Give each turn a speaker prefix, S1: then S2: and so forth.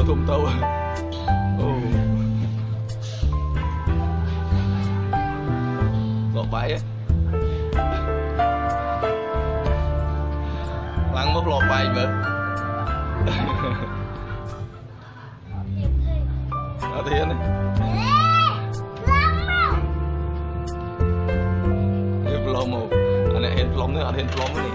S1: thùng tàu lọ bãi á lăng mất lọ bãi mà ở thiên này plom một anh này hen plom nữa anh hen plom này